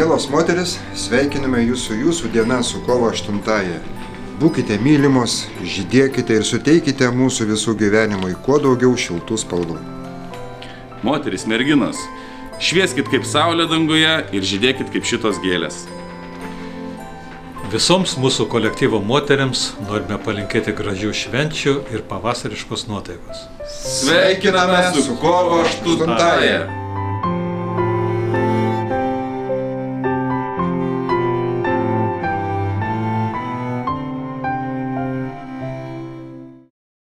Mielos moteris, sveikiname jūs su jūsų diena, su kovo 8-ąja. Būkite mylimos, žydėkite ir suteikite mūsų visų gyvenimui kuo daugiau šiltų spalvų. Moteris, merginos, švieskit kaip saulė danguje ir žydėkit kaip šitos gėlės. Visoms mūsų kolektyvo moteriams norime palinkėti gražių švenčių ir pavasariškos nuotaikos. Sveikiname su kovo 8-ąja!